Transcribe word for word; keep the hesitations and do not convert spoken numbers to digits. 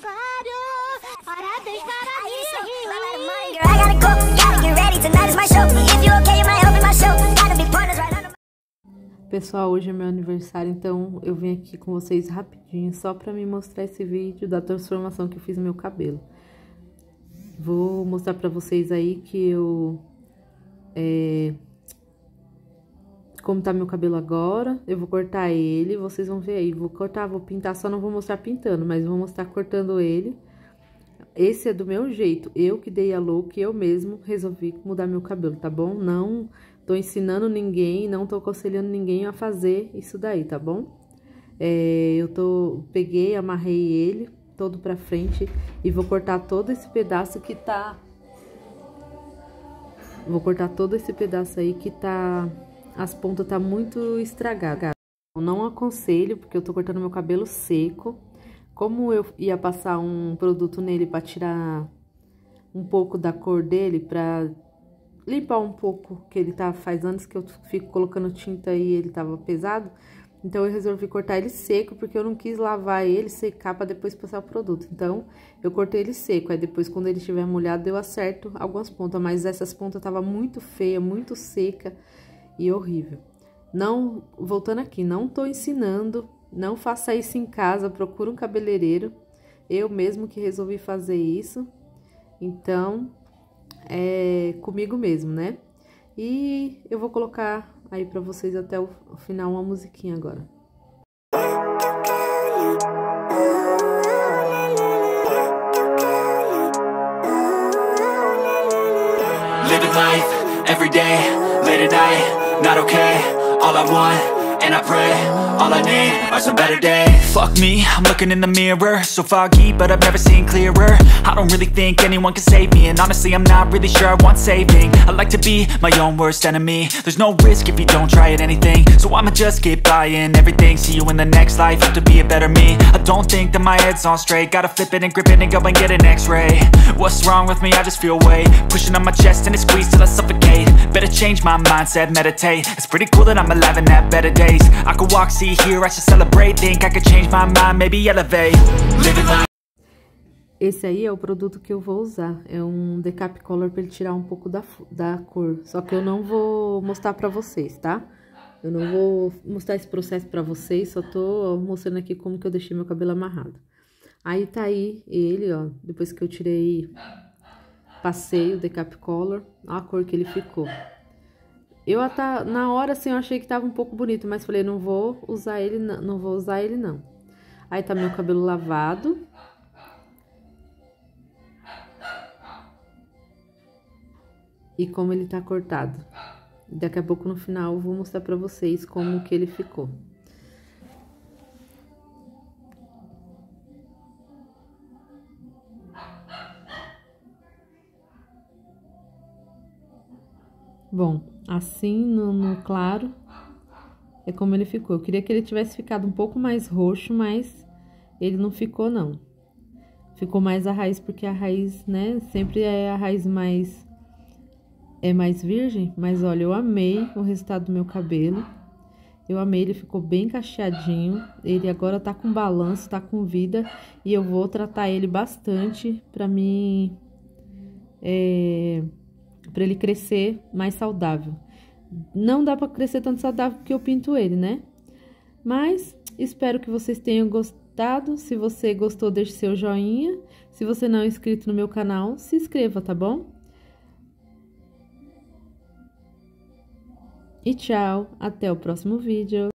Parabéns para mim. Pessoal, hoje é meu aniversário, então eu vim aqui com vocês rapidinho, só pra me mostrar esse vídeo da transformação que eu fiz no meu cabelo. Vou mostrar pra vocês aí que eu... É, como tá meu cabelo agora, eu vou cortar ele, vocês vão ver aí. Vou cortar, vou pintar, só não vou mostrar pintando, mas vou mostrar cortando ele. Esse é do meu jeito, eu que dei a look, eu mesmo resolvi mudar meu cabelo, tá bom? Não tô ensinando ninguém, não tô aconselhando ninguém a fazer isso daí, tá bom? É, eu tô, peguei, amarrei ele todo pra frente e vou cortar todo esse pedaço que tá... Vou cortar todo esse pedaço aí que tá... As pontas tá muito estragadas. Eu não aconselho, porque eu tô cortando meu cabelo seco. Como eu ia passar um produto nele pra tirar um pouco da cor dele, pra limpar um pouco, que ele tá faz anos que eu fico colocando tinta e ele tava pesado, então eu resolvi cortar ele seco, porque eu não quis lavar ele, secar pra depois passar o produto. Então, eu cortei ele seco, aí depois quando ele estiver molhado eu acerto algumas pontas, mas essas pontas tava muito feia, muito seca e horrível. Não, voltando aqui, não tô ensinando, não faça isso em casa, procura um cabeleireiro. Eu mesmo que resolvi fazer isso. Então, é comigo mesmo, né? E eu vou colocar aí pra vocês até o final uma musiquinha agora. Living life, every day, late at night, not okay. All I want, and I pray, all I need are some better days. Fuck me, I'm looking in the mirror, so foggy, but I've never seen clearer. I don't really think anyone can save me, and honestly I'm not really sure I want saving. I like to be my own worst enemy. There's no risk if you don't try at anything, so I'ma just keep buying everything. See you in the next life, have to be a better me. I don't think that my head's on straight, gotta flip it and grip it and go and get an x-ray. What's wrong with me? I just feel weight pushing on my chest and it squeezes till I suffocate. Better change my mindset, meditate. It's pretty cool that I'm alive and have better days. I could walk, see, hear, I should celebrate. Think I could change my mind, maybe elevate. Living life. Esse aí é o produto que eu vou usar. É um Decap Color pra ele tirar um pouco da, da cor. Só que eu não vou mostrar pra vocês, tá? Eu não vou mostrar esse processo pra vocês. Só tô mostrando aqui como que eu deixei meu cabelo amarrado. Aí tá aí ele, ó. Depois que eu tirei, passei o Decap Color. Olha a cor que ele ficou. Eu até, na hora, assim, eu achei que tava um pouco bonito, mas falei, não vou usar ele, não, não vou usar ele, não. Aí tá meu cabelo lavado. E como ele tá cortado. Daqui a pouco, no final, eu vou mostrar pra vocês como que ele ficou. Bom, assim no, no claro é como ele ficou. Eu queria que ele tivesse ficado um pouco mais roxo, mas ele não ficou, não. Ficou mais a raiz, porque a raiz, né, sempre é a raiz mais, é mais virgem. Mas olha, eu amei o resultado do meu cabelo. Eu amei, ele ficou bem cacheadinho. Ele agora tá com balanço, tá com vida. E eu vou tratar ele bastante pra mim... É... para ele crescer mais saudável. Não dá para crescer tanto saudável porque eu pinto ele, né? Mas espero que vocês tenham gostado. Se você gostou, deixe seu joinha. Se você não é inscrito no meu canal, se inscreva, tá bom? E tchau, até o próximo vídeo.